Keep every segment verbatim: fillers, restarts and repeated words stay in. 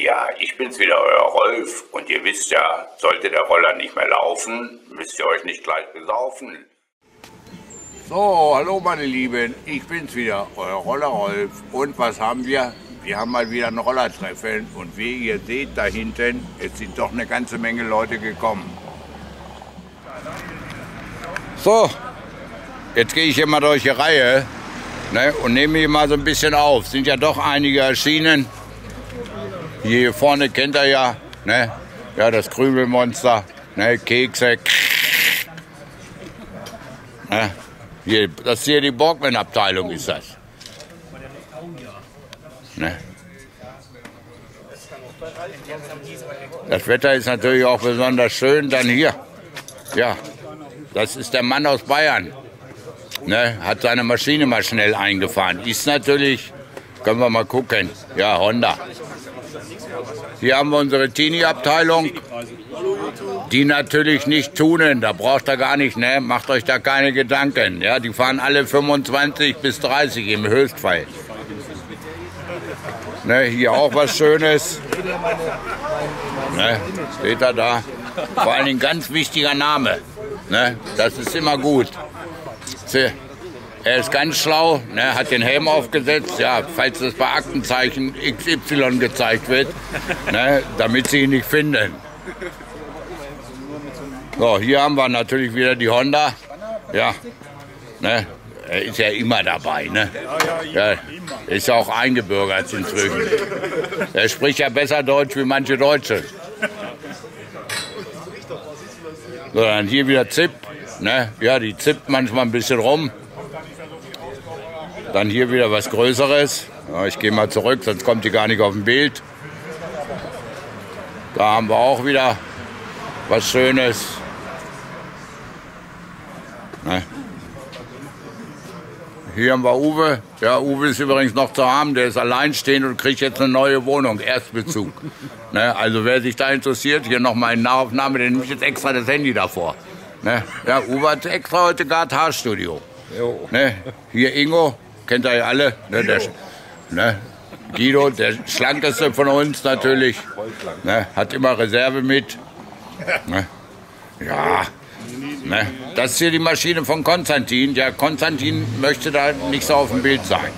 Ja, ich bin's wieder, euer Rolf. Und ihr wisst ja, sollte der Roller nicht mehr laufen, müsst ihr euch nicht gleich besaufen. So, hallo meine Lieben, ich bin's wieder, euer Roller Rolf. Und was haben wir? Wir haben mal wieder ein Rollertreffen. Und wie ihr seht da hinten, es sind doch eine ganze Menge Leute gekommen. So, jetzt gehe ich hier mal durch die Reihe, ne, und nehme hier mal so ein bisschen auf. Sind ja doch einige erschienen. Hier vorne kennt ihr ja, ne? Ja, das Krümelmonster, ne? Kekse. Ne? Hier, das ist hier die Borgmann-Abteilung, ist das. Ne? Das Wetter ist natürlich auch besonders schön. Dann hier, ja, das ist der Mann aus Bayern. Ne? Hat seine Maschine mal schnell eingefahren. Ist natürlich, können wir mal gucken, ja, Honda. Hier haben wir unsere Teenie-Abteilung, die natürlich nicht tunen, da braucht ihr gar nicht, ne? Macht euch da keine Gedanken. Ja? Die fahren alle fünfundzwanzig bis dreißig im Höchstfall. Ne? Hier auch was Schönes. Ne? Steht er da. Vor allem ein ganz wichtiger Name. Ne? Das ist immer gut. Er ist ganz schlau, ne, hat den Helm aufgesetzt, ja, falls das bei Aktenzeichen X Y gezeigt wird, ne, damit sie ihn nicht finden. So, hier haben wir natürlich wieder die Honda. Ja, ne, er ist ja immer dabei. Ne? Ja, ist ja auch eingebürgert inzwischen. Er spricht ja besser Deutsch wie manche Deutsche. So, dann hier wieder Zip. Ne? Ja, die zippt manchmal ein bisschen rum. Dann hier wieder was Größeres. Ja, ich gehe mal zurück, sonst kommt die gar nicht auf dem Bild. Da haben wir auch wieder was Schönes. Ne? Hier haben wir Uwe. Ja, Uwe ist übrigens noch zu haben. Der ist alleinstehend und kriegt jetzt eine neue Wohnung, Erstbezug. Ne? Also wer sich da interessiert, hier noch mal eine Nahaufnahme, den nehme ich jetzt extra das Handy davor. Ne? Ja, Uwe hat extra heute gerade Haarstudio. Ne? Hier Ingo, kennt ihr ja alle. Ne? Der, ne? Guido, der schlankeste von uns natürlich. Ne? Hat immer Reserve mit. Ne? Ja. Ne? Das ist hier die Maschine von Konstantin. Ja, Konstantin möchte da nicht so auf dem Bild sein.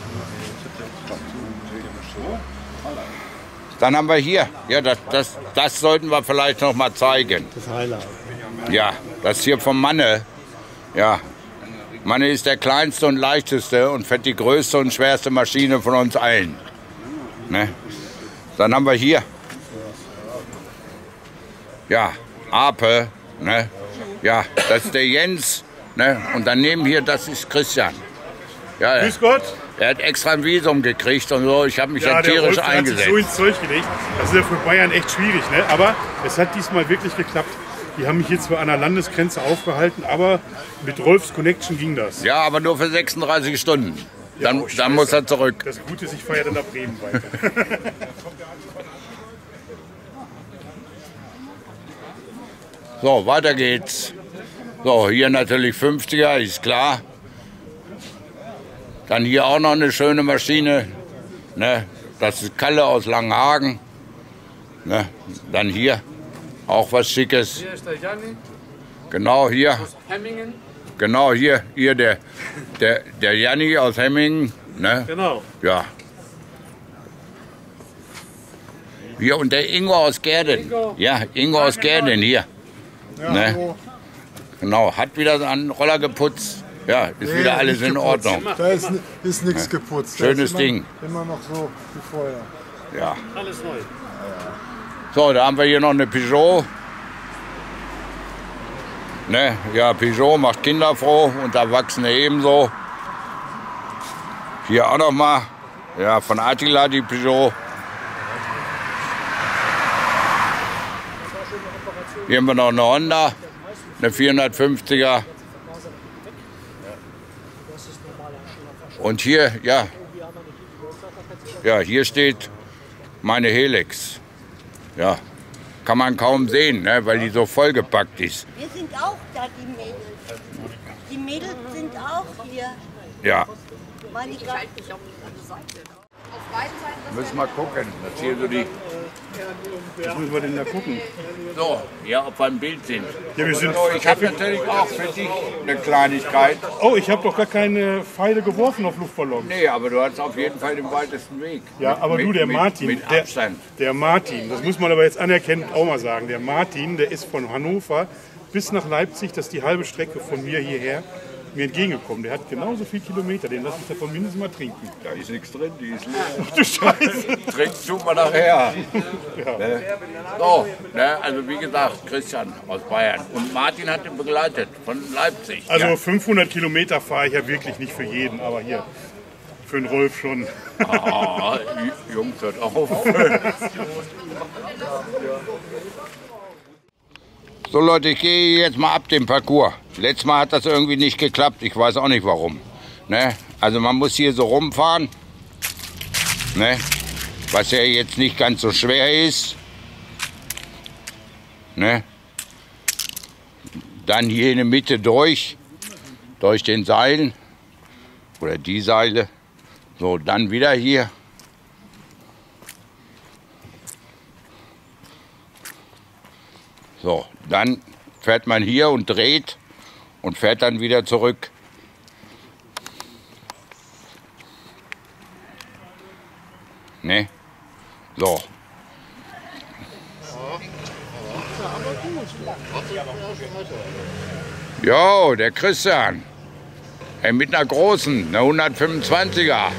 Dann haben wir hier, ja, das, das, das sollten wir vielleicht noch mal zeigen. Das Highlight. Ja, das hier vom Manne. Ja, Manne ist der kleinste und leichteste und fährt die größte und schwerste Maschine von uns allen. Ne? Dann haben wir hier, ja, Ape, ne? Ja, das ist der Jens, ne? Und daneben hier, das ist Christian. Ja, Grüß Gott. Er hat extra ein Visum gekriegt und so, ich habe mich ja, ja tierisch der Rolf eingesetzt. Hat sich so ins Zeug gelegt. Das ist ja für Bayern echt schwierig, ne? Aber es hat diesmal wirklich geklappt. Die haben mich hier zwar an der Landesgrenze aufgehalten, aber mit Rolfs Connection ging das. Ja, aber nur für sechsunddreißig Stunden. Dann, ja, dann muss er zurück. Das Gute ist, ich fahre ja dann nach Bremen weiter. So, weiter geht's. So, hier natürlich fünfziger, ist klar. Dann hier auch noch eine schöne Maschine. Ne? Das ist Kalle aus Langenhagen. Ne? Dann hier auch was Schickes. Hier ist der Janni. Genau hier. Aus Hemmingen. Genau hier, hier der, der, der Janni aus Hemmingen. Ne? Genau. Ja. Hier und der Ingo aus Gerden. Ingo. Ja, Ingo aus Gerden hier. Ja, Ne? Genau, hat wieder einen Roller geputzt. Ja, ist nee, wieder alles in geputzt. Ordnung. Da ist, ist nichts ja. geputzt. Schönes immer, Ding. Immer noch so wie vorher. Ja. Alles neu. So, da haben wir hier noch eine Peugeot. Ne? Ja, Peugeot macht Kinder froh und Erwachsene ebenso. Hier auch noch mal. Ja, von Attila die Peugeot. Hier haben wir noch eine Honda, eine vierhundertfünfziger. Und hier, ja, ja, hier steht meine Helix. Ja, kann man kaum sehen, ne, weil die so vollgepackt ist. Wir sind auch da, die Mädels. Die Mädels sind auch hier. Ja. Meine ich Müssen wir gucken, dass hier so die Was müssen wir denn da gucken? So, ja, ob wir im Bild sind. Ja, wir sind. So, ich habe natürlich auch für dich eine Kleinigkeit. Oh, ich habe doch gar keine Pfeile geworfen auf Luftballons. Nee, aber du hast auf jeden Fall den weitesten Weg. Ja, aber mit, du, der mit, Martin, Mit der, Abstand. der Martin, das muss man aber jetzt anerkennend auch mal sagen. Der Martin, der ist von Hannover bis nach Leipzig, das ist die halbe Strecke von mir hierher, mir entgegengekommen. Der hat genauso viel Kilometer, den lasse ich davon mindestens mal trinken. Da ist nichts drin, die ist leer. Ach du Scheiße. Trinkt tut man nachher. Ja. Ne? So, ne? Also wie gesagt, Christian aus Bayern. Und Martin hat ihn begleitet von Leipzig. Also ja. fünfhundert Kilometer fahre ich ja wirklich nicht für jeden, aber hier für den Rolf schon. Ah, Jungs, hört auf. So Leute, ich gehe jetzt mal ab dem Parcours. Letztes Mal hat das irgendwie nicht geklappt, ich weiß auch nicht warum. Ne? Also man muss hier so rumfahren, ne? Was ja jetzt nicht ganz so schwer ist. Ne? Dann hier in der Mitte durch, durch den Seilen oder die Seile. So, dann wieder hier. So, dann fährt man hier und dreht und fährt dann wieder zurück. Ne? So. Jo, der Christian. Ey, mit einer großen, eine hundertfünfundzwanziger.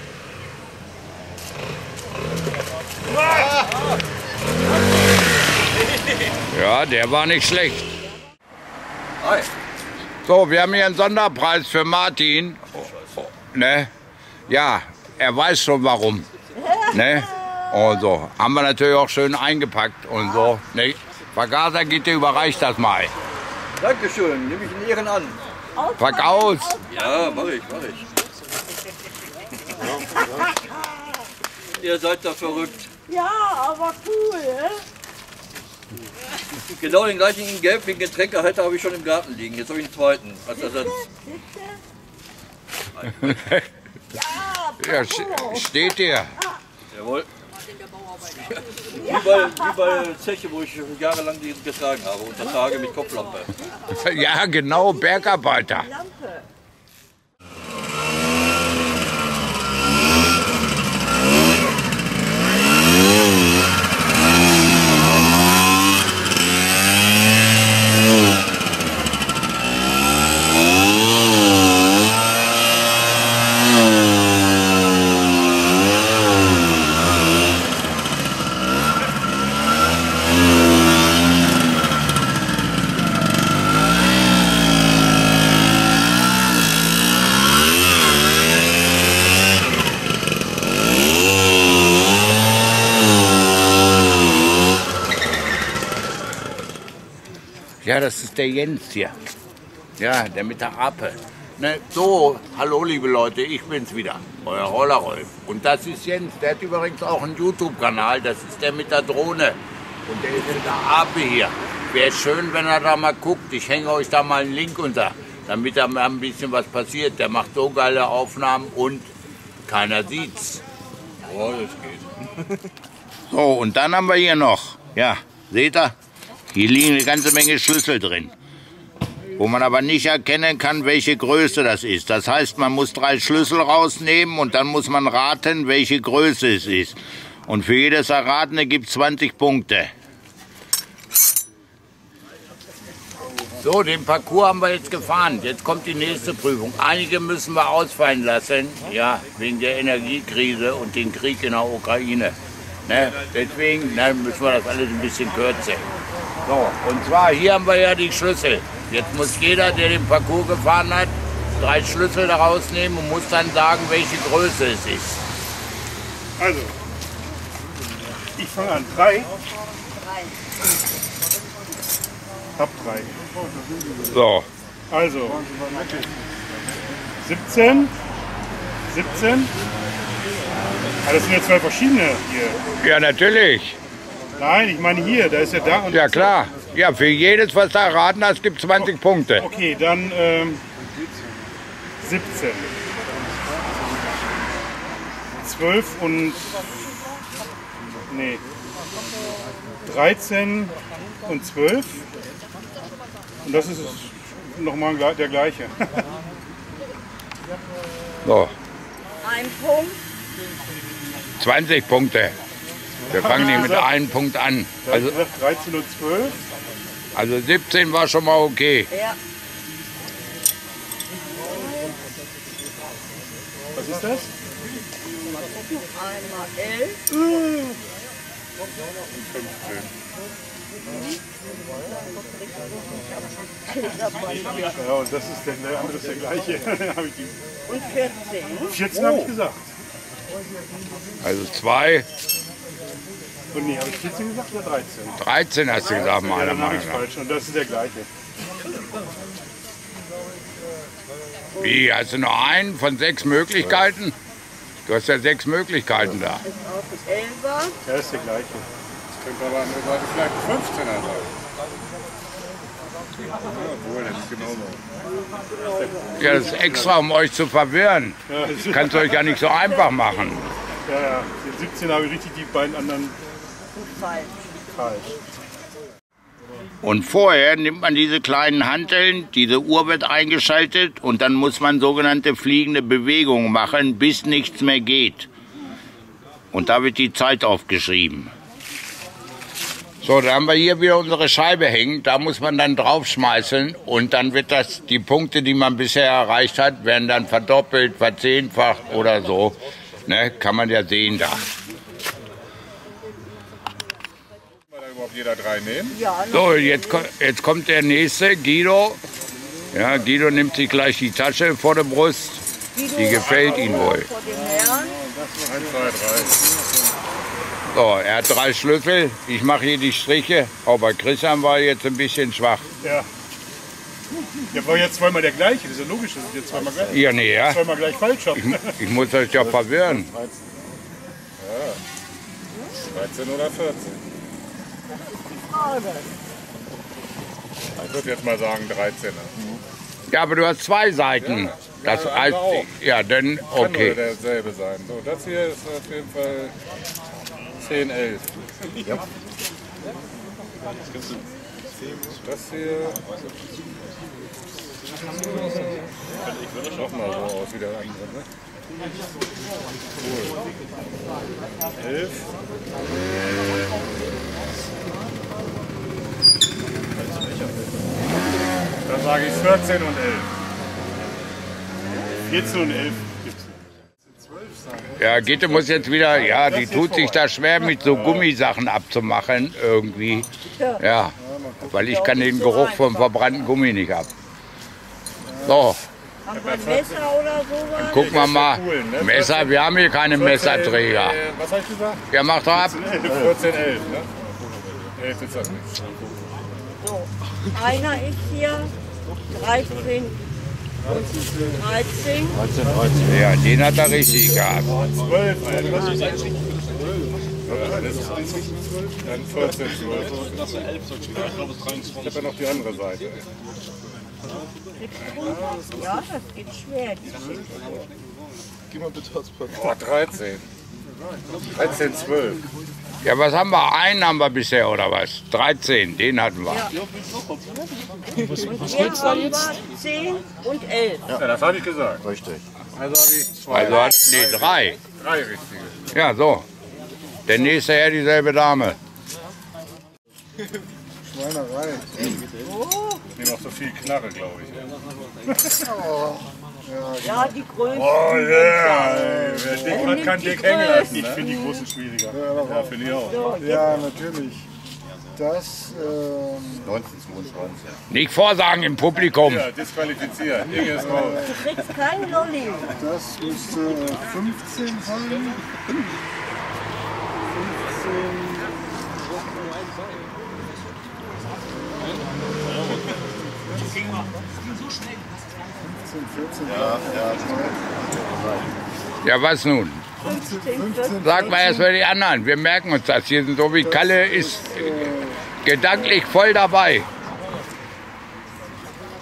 Ja, der war nicht schlecht. Hi. So, wir haben hier einen Sonderpreis für Martin. Ne? Ja, er weiß schon warum. Ne? Und so. Haben wir natürlich auch schön eingepackt und so. Ne? Vergaser, geht dir überreicht das mal. Dankeschön, nehme ich in Ehren an. Pack aus. Ja, mach ich, mach ich. Ihr seid da verrückt. Ja, aber cool, ne? Genau den gleichen in Gelb, den Getränkehalter habe ich schon im Garten liegen. Jetzt habe ich einen zweiten als Ersatz. Ja, steht dir. Jawohl. Wie bei, wie bei Zeche, wo ich jahrelang die getragen habe, unter Tage mit Kopflampe. Ja, genau, Bergarbeiter. Lampe. Ja, das ist der Jens hier. Ja, der mit der Ape. Ne, so, hallo liebe Leute, ich bin's wieder, euer Rollerolf. Und das ist Jens, der hat übrigens auch einen YouTube-Kanal, das ist der mit der Drohne. Und der ist mit der Ape hier. Wäre schön, wenn er da mal guckt. Ich hänge euch da mal einen Link unter, damit da mal ein bisschen was passiert. Der macht so geile Aufnahmen und keiner sieht's. Oh, das geht. So, und dann haben wir hier noch, ja, seht ihr? Hier liegen eine ganze Menge Schlüssel drin, wo man aber nicht erkennen kann, welche Größe das ist. Das heißt, man muss drei Schlüssel rausnehmen und dann muss man raten, welche Größe es ist. Und für jedes Erratene gibt es zwanzig Punkte. So, den Parcours haben wir jetzt gefahren. Jetzt kommt die nächste Prüfung. Einige müssen wir ausfallen lassen, ja, wegen der Energiekrise und dem Krieg in der Ukraine. Ne? Deswegen ne, müssen wir das alles ein bisschen kürzen. So, und zwar hier haben wir ja die Schlüssel. Jetzt muss jeder, der den Parcours gefahren hat, drei Schlüssel daraus nehmen und muss dann sagen, welche Größe es ist. Also, ich fange an. Drei. Hab drei. So. Also, siebzehn. siebzehn. Ah, das sind ja zwei verschiedene hier. Ja, natürlich. Nein, ich meine hier, da ist ja da und Ja, klar. Ja, für jedes, was du erraten hast, gibt es zwanzig Punkte. Okay, dann ähm, siebzehn. zwölf und Nee. dreizehn und zwölf. Und das ist nochmal der gleiche. So, Ein Punkt. zwanzig Punkte. Wir fangen hier mit einem Punkt an. Also Also, dreizehn und zwölf. also siebzehn war schon mal okay. Ja. Was ist das? Einmal elf. fünfzehn. Ja, und das ist der, der andere ist der gleiche. Hab ich die- Und vierzehn. vierzehn habe ich gesagt. Also zwei, Und nee, habe ich vierzehn gesagt oder dreizehn? dreizehn hast du gesagt, Ja, meiner dann habe Meinung ich nach. falsch. Und das ist der gleiche. Wie, hast du nur einen von sechs Möglichkeiten? Du hast ja sechs Möglichkeiten da. Ist auch ein Elfer. Ja, das ist der gleiche. Das könnte aber an der Seite vielleicht ein fünfzehner sein. Obwohl, das ist genauso. Ja, das ist extra, um euch zu verwirren. Ja, das ist, Kannst du euch ja nicht so einfach machen. ja, ja. Den siebzehn habe ich richtig, die beiden anderen Falsch. falsch. Und vorher nimmt man diese kleinen Hanteln, diese Uhr wird eingeschaltet und dann muss man sogenannte fliegende Bewegungen machen, bis nichts mehr geht. Und da wird die Zeit aufgeschrieben. So, dann haben wir hier wieder unsere Scheibe hängen, da muss man dann draufschmeißen und dann wird das, die Punkte, die man bisher erreicht hat, werden dann verdoppelt, verzehnfacht oder so. Ne, kann man ja sehen da. Kann man da überhaupt jeder drei nehmen? Ja, noch So, jetzt, ko- jetzt kommt der nächste, Guido. Ja, Guido nimmt sich gleich die Tasche vor der Brust. Guido Die gefällt ihm wohl. vor den Herren. eins, zwei, drei. So, er hat drei Schlüssel. Ich mache hier die Striche. Aber bei Christian war jetzt ein bisschen schwach. Ja. Ja, war jetzt zweimal der gleiche. Das ist ja logisch, dass ich jetzt zweimal gleich, Ja, nee, ja. zweimal gleich falsch habe. Ich muss euch ja verwirren. dreizehn oder vierzehn? Ich würde jetzt mal sagen dreizehner. Ja, aber du hast zwei Seiten. Das heißt, ja, dann Kann nur okay. derselbe sein. So, das hier ist auf jeden Fall zehn, elf. Ja. Das hier. Sieht doch mal so aus wie der andere. Ne? Cool. elf. Dann sage ich vierzehn und elf. vierzehn und elf. Ja, Gitte muss jetzt wieder, ja, die tut sich da schwer mit so Gummisachen abzumachen irgendwie. Ja, weil ich kann den Geruch vom verbrannten Gummi nicht ab. So, Haben wir ein Messer oder sowas? gucken wir mal. Messer, wir haben hier keine Messerträger. Äh, was habe ich gesagt? Ja, mach doch ab. vierzehn, elf, ne? elf ist das nicht. Einer ist hier dreizehn und dreizehn. Ja, den hat er richtig gehabt. zwölf. Was ist das? Dann vierzehn, zwölf. Ich habe ja noch die andere Seite. Ja, das geht schwer. Oh, dreizehn. dreizehn, zwölf. Ja, was haben wir? Einen haben wir bisher, oder was? dreizehn, den hatten wir. Und hier haben wir zehn und elf. Ja, das habe ich gesagt. Richtig. Also habe ich zwei. Also hat, nee, drei. Drei richtige. Ja, so. Der nächste Herr, dieselbe Dame. Schweinerei. Ich nehme auch so viel Knarre, glaube ich. Ja, die größten. Oh ja, wer dick hat, kann dick hängen lassen. Ich Ne? finde die großen schwieriger. Ja, finde ich auch. So, Ja, natürlich. Das, ähm, neunzehn, zweiundzwanzig. Nicht vorsagen im Publikum. Ja, disqualifiziert. Ding ist raus. du kriegst keinen Lolli. das müsste fünfzehn sein. fünfzehn, vierzehn, ja, Ja, was nun? Sag mal erst mal die anderen. Wir merken uns das. Hier sind so wie Kalle ist äh, gedanklich voll dabei.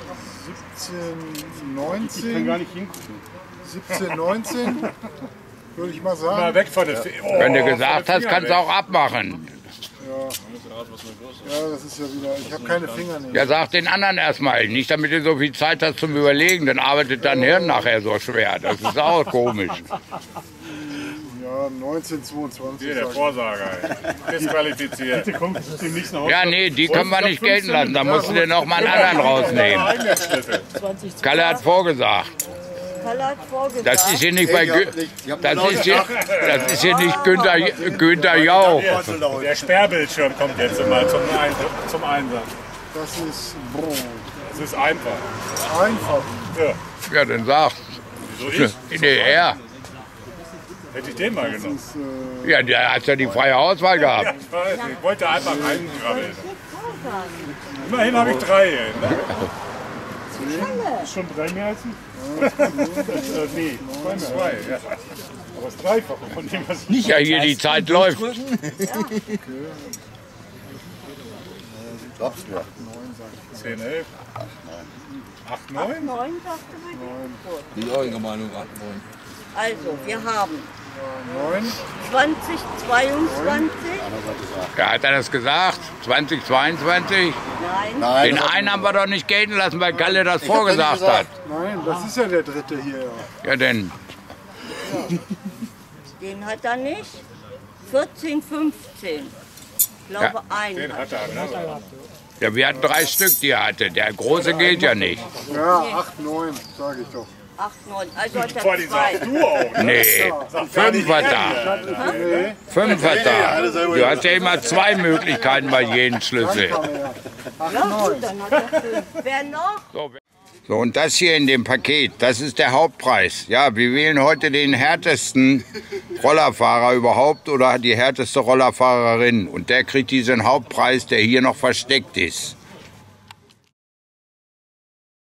siebzehn, Ich kann neunzehn, gar nicht hingucken. siebzehn, neunzehn, würde ich mal Mal sagen. weg von der Finger. Oh, Wenn du gesagt hast, kannst du auch abmachen. Ja, das ist ja wieder, ich habe keine Fingernägel. Ja, sag den anderen erstmal. Nicht, damit du so viel Zeit hast zum Überlegen. Dann arbeitet dein Hirn nachher so schwer. Das ist auch komisch. Ja, neunzehnhundertzweiundzwanzig. Hier, der sag ich. Vorsager. ey. Disqualifiziert. Bitte kommt, das ist demnächst nach Ja, nee, die können wir nicht gelten lassen. Da musst du dir noch mal einen anderen rausnehmen. Kalle hat vorgesagt. Kalle hat vorgesagt. Das ist hier nicht bei Gü das ist hier, das ist hier nicht Günther, Günther Jauch. Der Sperrbildschirm kommt jetzt mal zum, Ein zum Einsatz. Das ist boah, Das ist einfach. einfach. Ja. Ja, dann sag. Wieso ich? Nee, er. Hätte ich den mal genommen. Das, äh, Ja, der hat ja die freie Auswahl Ja, gehabt. ich weiß. Ich wollte einfach reingrabbeln. Immerhin habe ich drei. Ne? ist schon drei mehr als ein. äh, nee, zwei mehr. Zwei, ja. Aber das Dreifache von dem, was ich. Ja, hier die Zeit läuft. zehn, elf. acht, neun? neun, sagte man. Die eure Meinung acht, neun. Also, wir haben neun. zwanzig zweiundzwanzig. Ja, hat er das gesagt? zwanzig zweiundzwanzig? Nein. Den einen haben wir doch nicht gelten lassen, weil Kalle das vorgesagt hat. Nein, das ist ja der dritte hier. Ja. Ja, denn. Den hat er nicht. vierzehn, fünfzehn. Ich glaube, Ja, einen. Den hat er. Ne? Ja, wir hatten drei Stück, die er hatte. Der große gilt ja nicht. Ja, acht, neun, sage ich doch. acht, neun. Also hat Vor er die zwei. sagst du auch. Ne? Nee, fünf hat er. Fünf hat er. Du hast ja immer zwei Möglichkeiten bei jedem Schlüssel. Ja, gut, dann hat er fünf. Wer noch? So, und das hier in dem Paket, das ist der Hauptpreis. Ja, wir wählen heute den härtesten Rollerfahrer überhaupt oder die härteste Rollerfahrerin. Und der kriegt diesen Hauptpreis, der hier noch versteckt ist.